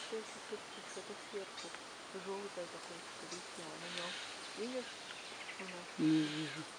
это еще все-таки что-то сверху. Желтое такое, что висит на нем. Видишь? У нас. Не вижу.